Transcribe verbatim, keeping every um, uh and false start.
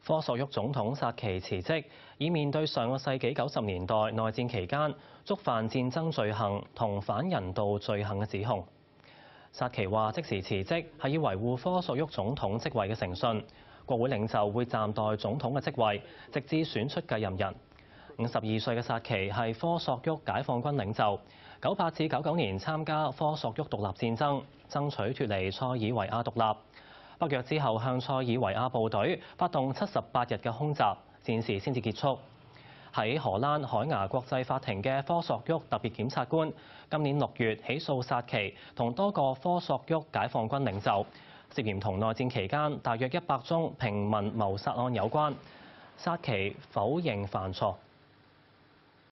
科索沃總統薩奇辭職，以面對上個世紀九十年代內戰期間觸犯戰爭罪行同反人道罪行嘅指控。薩奇話：即時辭職係要維護科索沃總統職位嘅誠信，國會領袖會暫代總統嘅職位，直至選出繼任人。五十二歲嘅薩奇係科索沃解放軍領袖，九八至九九年參加科索沃獨立戰爭，爭取脫離塞爾維亞獨立。北約之後向塞爾維亞部隊發動七十八日嘅空襲，戰事先至結束。喺荷蘭海牙國際法庭嘅科索沃特別檢察官今年六月起訴薩奇同多個科索沃解放軍領袖，涉嫌同內戰期間大約一百宗平民謀殺案有關。薩奇否認犯錯。